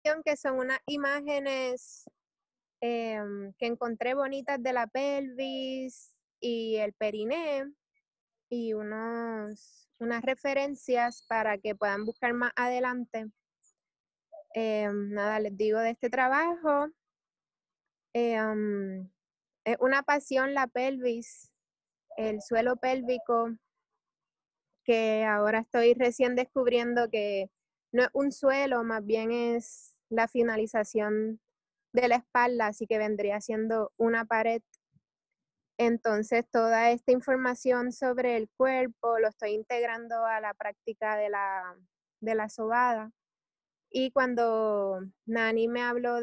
que son unas imágenes que encontré bonitas de la pelvis y el periné y unas referencias para que puedan buscar más adelante. Nada, les digo de este trabajo. Es una pasión la pelvis, el suelo pélvico, que ahora estoy recién descubriendo que no es un suelo, más bien es la finalización de la espalda, así que vendría siendo una pared. Entonces, toda esta información sobre el cuerpo lo estoy integrando a la práctica de la sobada. Y cuando Nani me habló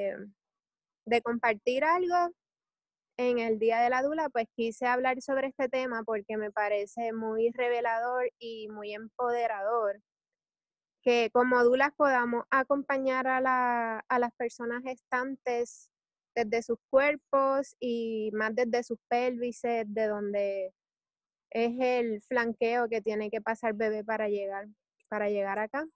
de compartir algo en el Día de la Dula, pues quise hablar sobre este tema porque me parece muy revelador y muy empoderador que como dulas podamos acompañar a las personas gestantes desde sus cuerpos y más desde sus pelvises, de donde es el flanqueo que tiene que pasar bebé para llegar acá.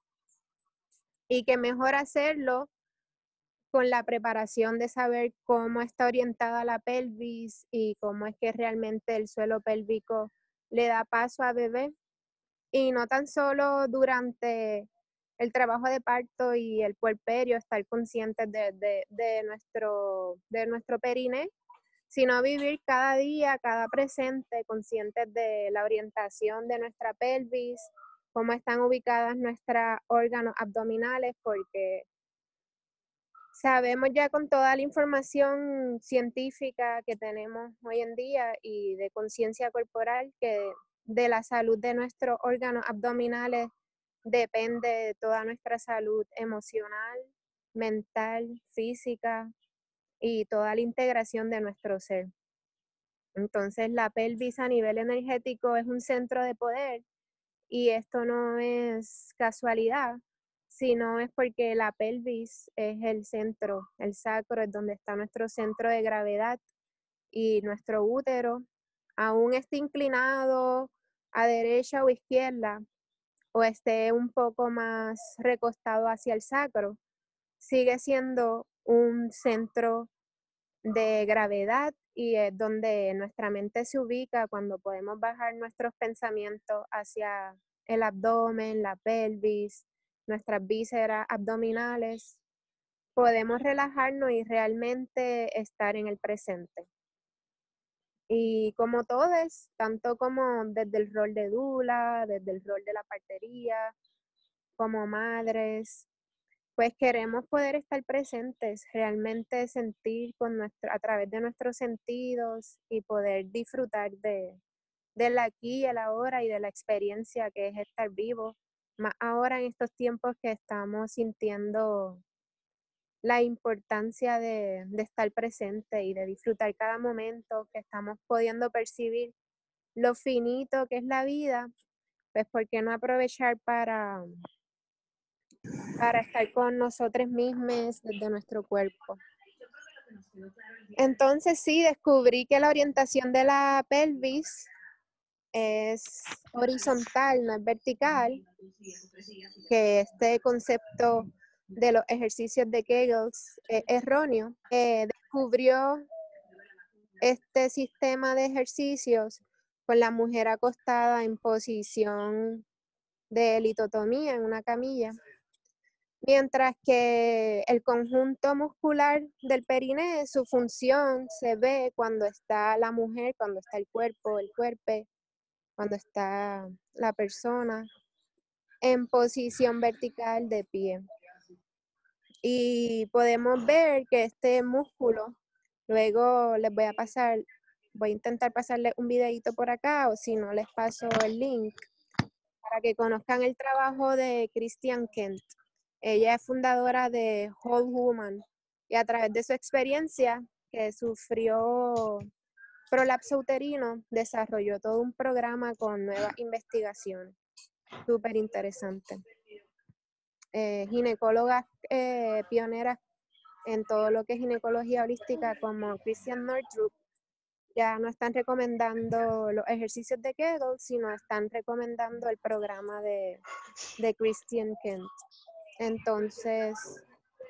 Y que mejor hacerlo con la preparación de saber cómo está orientada la pelvis y cómo es que realmente el suelo pélvico le da paso a bebé. Y no tan solo durante el trabajo de parto y el puerperio, estar conscientes de nuestro periné, sino vivir cada día, cada presente, conscientes de la orientación de nuestra pelvis, cómo están ubicadas nuestros órganos abdominales, porque sabemos ya con toda la información científica que tenemos hoy en día y de conciencia corporal que de la salud de nuestros órganos abdominales depende toda nuestra salud emocional, mental, física y toda la integración de nuestro ser. Entonces, la pelvis a nivel energético es un centro de poder y esto no es casualidad, sino es porque la pelvis es el centro, el sacro es donde está nuestro centro de gravedad y nuestro útero, aún esté inclinado a derecha o izquierda o esté un poco más recostado hacia el sacro, sigue siendo un centro de gravedad y es donde nuestra mente se ubica cuando podemos bajar nuestros pensamientos hacia el abdomen, la pelvis, nuestras vísceras abdominales. Podemos relajarnos y realmente estar en el presente. Y como todos, tanto como desde el rol de dula, desde el rol de la partería, como madres, pues queremos poder estar presentes, realmente sentir a través de nuestros sentidos y poder disfrutar del aquí y el ahora y de la experiencia que es estar vivo, más ahora en estos tiempos que estamos sintiendo la importancia de estar presente y de disfrutar cada momento, que estamos pudiendo percibir lo finito que es la vida, pues ¿por qué no aprovechar para estar con nosotros mismos desde nuestro cuerpo? Entonces sí, descubrí que la orientación de la pelvis es horizontal, no es vertical, que este concepto de los ejercicios de Kegels es erróneo. Descubrió este sistema de ejercicios con la mujer acostada en posición de litotomía en una camilla, mientras que el conjunto muscular del periné, su función se ve cuando está la mujer, cuando está el cuerpo, el cuerpo, cuando está la persona en posición vertical de pie. Y podemos ver que este músculo, luego voy a intentar pasarles un videito por acá, o si no les paso el link, para que conozcan el trabajo de Christian Kent. Ella es fundadora de Whole Woman y a través de su experiencia, que sufrió prolapso uterino, desarrolló todo un programa con nuevas investigaciones. Súper interesante. Ginecólogas pioneras en todo lo que es ginecología holística como Christian Nordrup ya no están recomendando los ejercicios de Kegel, sino están recomendando el programa de Christian Kent. Entonces,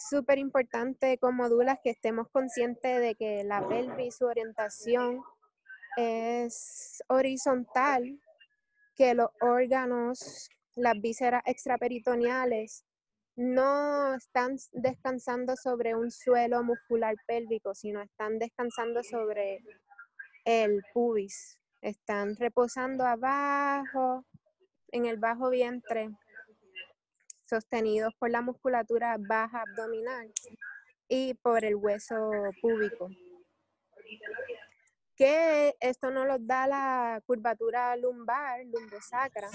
súper importante como dulas que estemos conscientes de que la pelvis, su orientación es horizontal, que los órganos, las vísceras extraperitoneales, no están descansando sobre un suelo muscular pélvico, sino están descansando sobre el pubis. Están reposando abajo, en el bajo vientre, sostenidos por la musculatura baja abdominal y por el hueso púbico. Que esto nos lo da la curvatura lumbar, lumbosacra.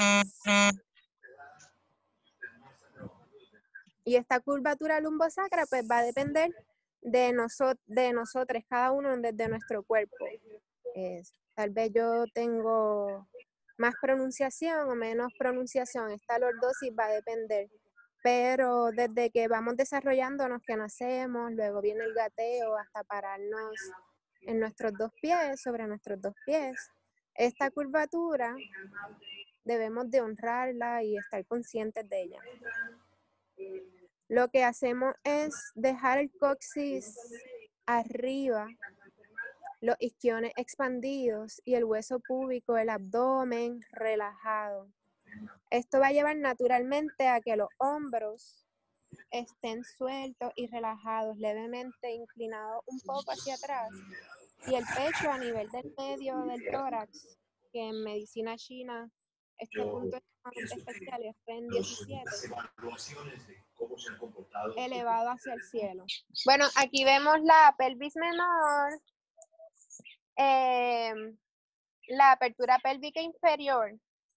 Y esta curvatura lumbosacra pues va a depender de nosotros, cada uno desde nuestro cuerpo. Tal vez yo tengo más pronunciación o menos pronunciación, esta lordosis va a depender. Pero desde que vamos desarrollándonos, que nacemos, luego viene el gateo hasta pararnos en nuestros dos pies, sobre nuestros dos pies, esta curvatura debemos de honrarla y estar conscientes de ella. Lo que hacemos es dejar el coxis arriba, los isquiones expandidos y el hueso púbico, el abdomen relajado. Esto va a llevar naturalmente a que los hombros estén sueltos y relajados, levemente inclinados un poco hacia atrás, y el pecho a nivel del medio del tórax, que en medicina china este punto es especial, es REN 17, elevado hacia el cielo. Bueno, aquí vemos la pelvis menor, la apertura pélvica inferior.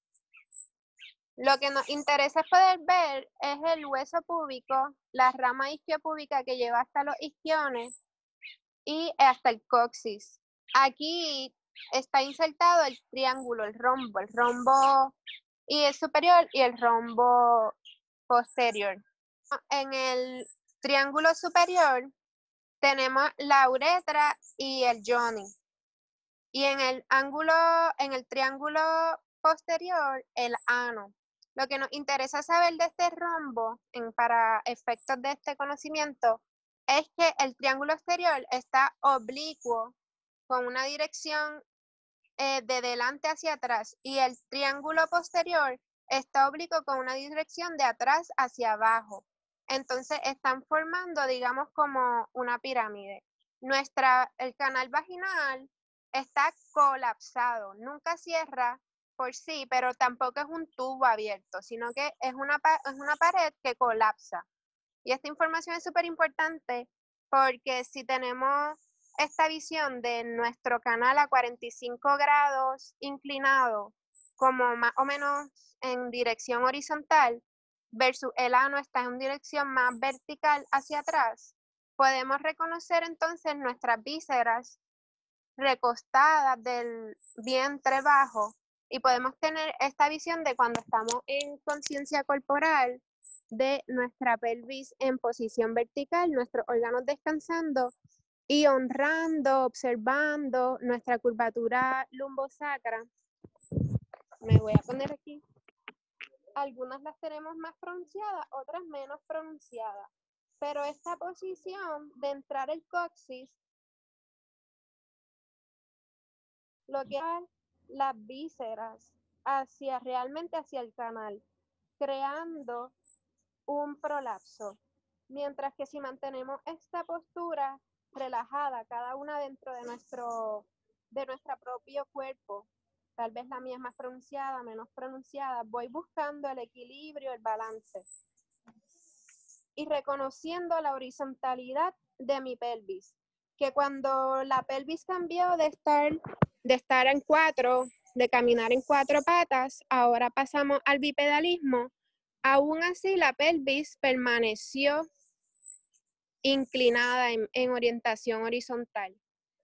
Lo que nos interesa poder ver es el hueso púbico, la rama isquiopúbica que lleva hasta los isquiones y hasta el coxis. Aquí está insertado el triángulo, el rombo y el superior y el rombo posterior. En el triángulo superior tenemos la uretra y el yoni. Y en el triángulo posterior, el ano. Lo que nos interesa saber de este rombo, para efectos de este conocimiento, es que el triángulo exterior está oblicuo con una dirección de delante hacia atrás y el triángulo posterior está oblicuo con una dirección de atrás hacia abajo. Entonces están formando, digamos, como una pirámide. El canal vaginal está colapsado, nunca cierra por sí, pero tampoco es un tubo abierto, sino que es una pared que colapsa. Y esta información es súper importante porque si tenemos esta visión de nuestro canal a 45 grados inclinado, como más o menos en dirección horizontal, versus el ano está en dirección más vertical hacia atrás, podemos reconocer entonces nuestras vísceras recostadas del vientre bajo y podemos tener esta visión de cuando estamos en conciencia corporal de nuestra pelvis en posición vertical, nuestros órganos descansando y honrando, observando nuestra curvatura lumbosacra. Me voy a poner aquí. Algunas las tenemos más pronunciadas, otras menos pronunciadas. Pero esta posición de entrar el coxis, lo que hace las vísceras realmente hacia el canal, creando un prolapso. Mientras que si mantenemos esta postura relajada, cada una dentro de nuestro propio cuerpo, tal vez la mía es más pronunciada, menos pronunciada, voy buscando el equilibrio, el balance y reconociendo la horizontalidad de mi pelvis, que cuando la pelvis cambió de estar en cuatro, de caminar en cuatro patas, ahora pasamos al bipedalismo, aún así la pelvis permaneció inclinada en orientación horizontal.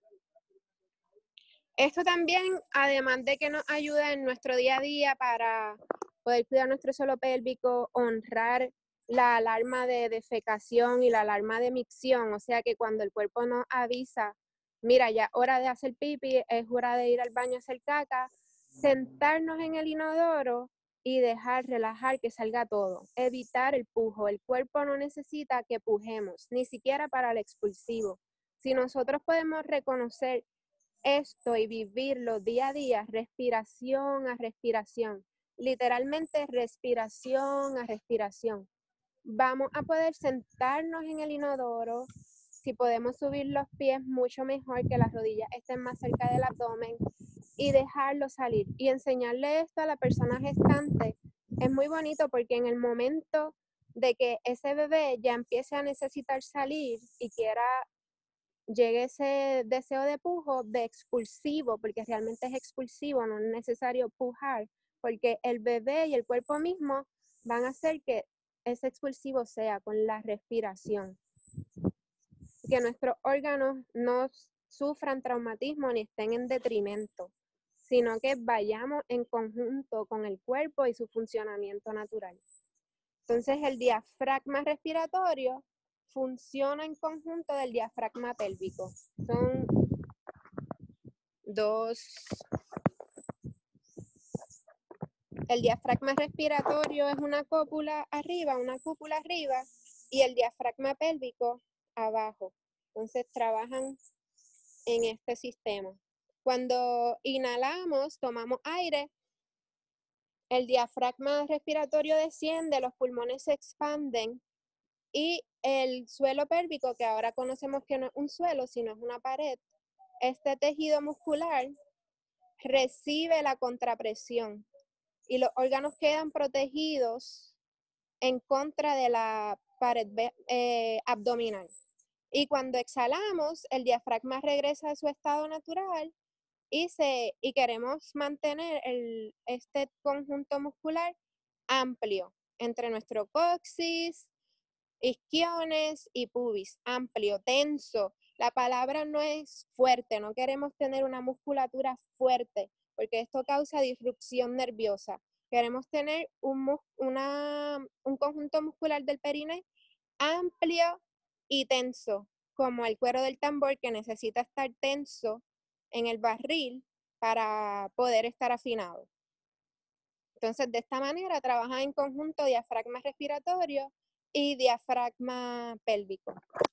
Esto también, además de que nos ayuda en nuestro día a día para poder cuidar nuestro suelo pélvico, honrar la alarma de defecación y la alarma de micción, o sea que cuando el cuerpo nos avisa, mira, ya hora de hacer pipí, es hora de ir al baño a hacer caca, sentarnos en el inodoro y dejar relajar que salga todo. Evitar el pujo. El cuerpo no necesita que pujemos, ni siquiera para el expulsivo. Si nosotros podemos reconocer esto y vivirlo día a día, respiración a respiración, literalmente respiración a respiración, vamos a poder sentarnos en el inodoro. Si podemos subir los pies, mucho mejor, que las rodillas estén más cerca del abdomen, y dejarlo salir. Y enseñarle esto a la persona gestante es muy bonito, porque en el momento de que ese bebé ya empiece a necesitar salir y llegue ese deseo de pujo, de expulsivo, porque realmente es expulsivo, no es necesario pujar, porque el bebé y el cuerpo mismo van a hacer que ese expulsivo sea con la respiración. Que nuestros órganos no sufran traumatismo ni estén en detrimento, sino que vayamos en conjunto con el cuerpo y su funcionamiento natural. Entonces, el diafragma respiratorio funciona en conjunto del diafragma pélvico. Son dos. El diafragma respiratorio es una cúpula arriba, y el diafragma pélvico abajo. Entonces, trabajan en este sistema. Cuando inhalamos, tomamos aire, el diafragma respiratorio desciende, los pulmones se expanden y el suelo pélvico, que ahora conocemos que no es un suelo, sino es una pared, este tejido muscular recibe la contrapresión y los órganos quedan protegidos en contra de la pared abdominal. Y cuando exhalamos, el diafragma regresa a su estado natural y queremos mantener este conjunto muscular amplio entre nuestro coxis, isquiones y pubis, amplio, tenso. La palabra no es fuerte, no queremos tener una musculatura fuerte, porque esto causa disrupción nerviosa. Queremos tener un conjunto muscular del perine amplio y tenso, como el cuero del tambor, que necesita estar tenso en el barril para poder estar afinado. Entonces, de esta manera trabaja en conjunto diafragma respiratorio y diafragma pélvico.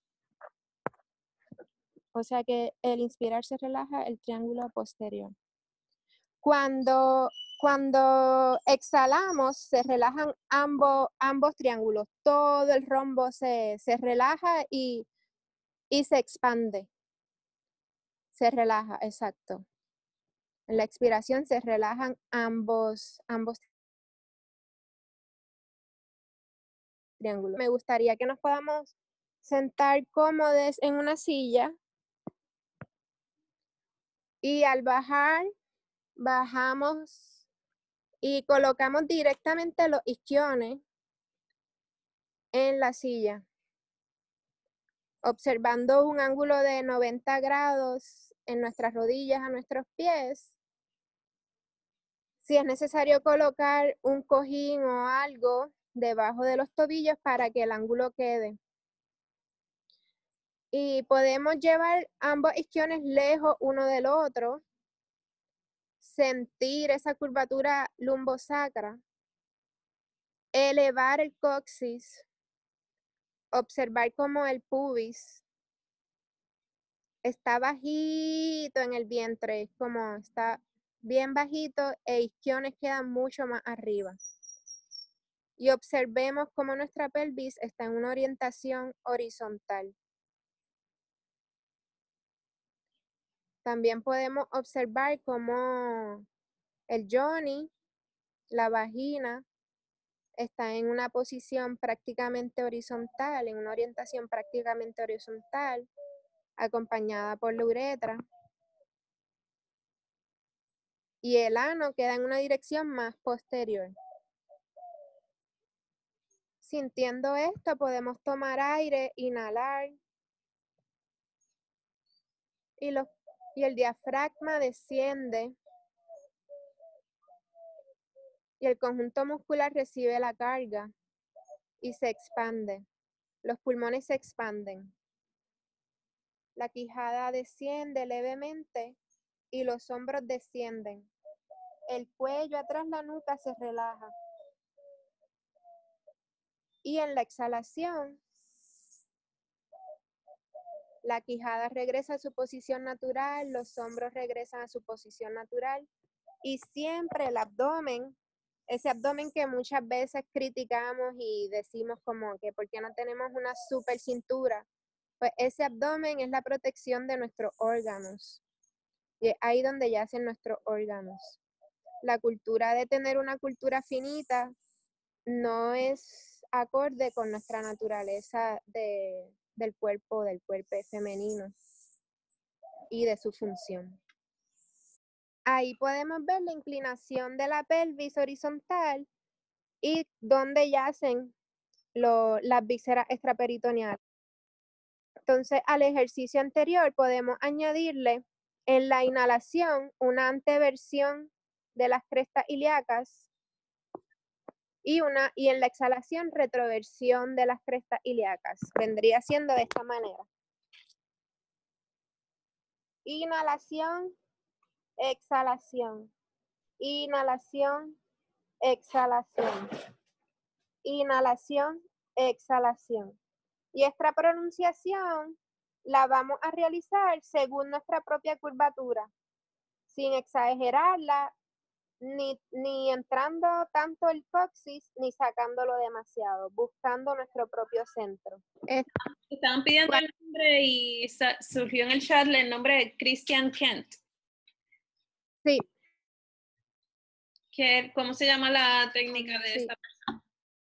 O sea que el inspirar se relaja el triángulo posterior. Cuando exhalamos, se relajan ambos triángulos. Todo el rombo se relaja y se expande. Se relaja, exacto. En la expiración se relajan ambos triángulos. Me gustaría que nos podamos sentar cómodos en una silla y al bajar, bajamos y colocamos directamente los isquiones en la silla, observando un ángulo de 90 grados en nuestras rodillas a nuestros pies. Si es necesario colocar un cojín o algo debajo de los tobillos para que el ángulo quede. Y podemos llevar ambos isquiones lejos uno del otro, sentir esa curvatura lumbosacra, elevar el coxis, observar cómo el pubis está bajito en el vientre, como está bien bajito, e isquiones quedan mucho más arriba. Y observemos cómo nuestra pelvis está en una orientación horizontal. También podemos observar cómo el yoni, la vagina, está en una posición prácticamente horizontal, en una orientación prácticamente horizontal, acompañada por la uretra. Y el ano queda en una dirección más posterior. Sintiendo esto, podemos tomar aire, inhalar, y el diafragma desciende y el conjunto muscular recibe la carga y se expande. Los pulmones se expanden. La quijada desciende levemente y los hombros descienden. El cuello atrás, la nuca se relaja. Y en la exhalación, la quijada regresa a su posición natural, los hombros regresan a su posición natural y siempre el abdomen, ese abdomen que muchas veces criticamos y decimos como que ¿por qué no tenemos una super cintura? Pues ese abdomen es la protección de nuestros órganos. Y es ahí donde yacen nuestros órganos. La cultura de tener una cultura finita no es acorde con nuestra naturaleza del cuerpo femenino y de su función. Ahí podemos ver la inclinación de la pelvis horizontal y donde yacen las vísceras extraperitoneales. Entonces, al ejercicio anterior podemos añadirle en la inhalación una anteversión de las crestas ilíacas y en la exhalación retroversión de las crestas ilíacas. Vendría siendo de esta manera. Inhalación, exhalación. Inhalación, exhalación. Inhalación, exhalación. Y esta pronunciación la vamos a realizar según nuestra propia curvatura, sin exagerarla, ni entrando tanto el coxis, ni sacándolo demasiado, buscando nuestro propio centro. Estaban pidiendo el nombre y surgió en el chat el nombre de Christian Kent. Sí. ¿Cómo se llama la técnica de esta persona?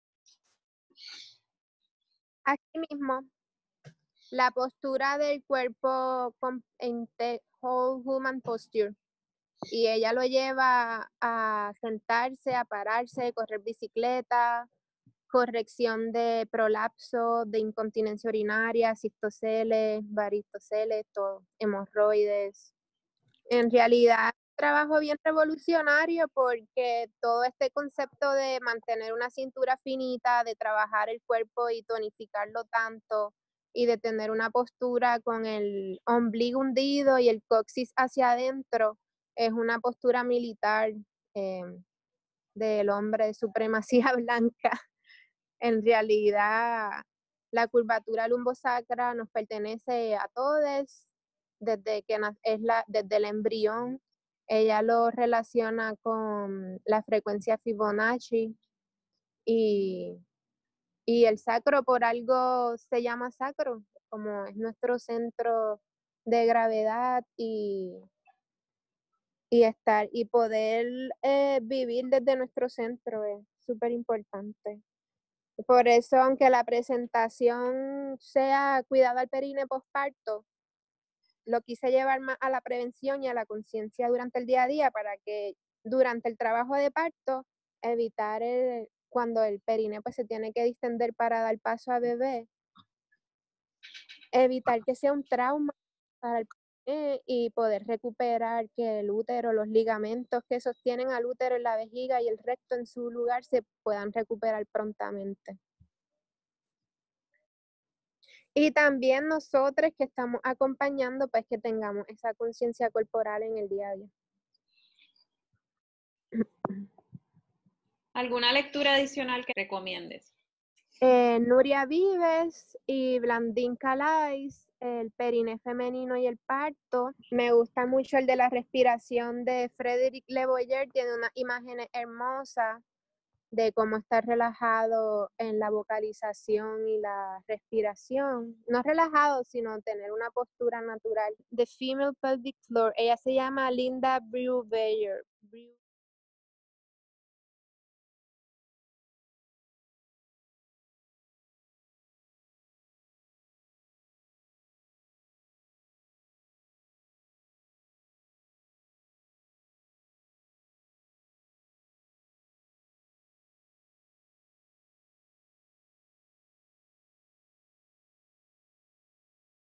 Aquí mismo, la postura del cuerpo en Whole Human Posture. Y ella lo lleva a sentarse, a pararse, correr bicicleta, corrección de prolapso, de incontinencia urinaria, cistoceles, varistoceles, todo, hemorroides. En realidad, trabajo bien revolucionario porque todo este concepto de mantener una cintura finita, de trabajar el cuerpo y tonificarlo tanto, y de tener una postura con el ombligo hundido y el coxis hacia adentro, es una postura militar del hombre de supremacía blanca. En realidad, la curvatura lumbosacra nos pertenece a todos, desde el embrión. Ella lo relaciona con la frecuencia Fibonacci y el sacro por algo se llama sacro, como es nuestro centro de gravedad y poder vivir desde nuestro centro es súper importante. Por eso, aunque la presentación sea cuidado al perine posparto, lo quise llevar más a la prevención y a la conciencia durante el día a día para que durante el trabajo de parto evitar cuando el perine pues se tiene que distender para dar paso a bebé, evitar que sea un trauma para el perine y poder recuperar que el útero, los ligamentos que sostienen al útero en la vejiga y el recto en su lugar se puedan recuperar prontamente. Y también nosotros que estamos acompañando, pues que tengamos esa conciencia corporal en el día a día. ¿Alguna lectura adicional que recomiendes? Nuria Vives y Blandín Calais, el perine femenino y el parto. Me gusta mucho el de la respiración de Frédéric Le Boyer, tiene unas imágenes hermosas de cómo estar relajado en la vocalización y la respiración. No relajado, sino tener una postura natural. The Female Pelvic Floor. Ella se llama Linda Brubaker.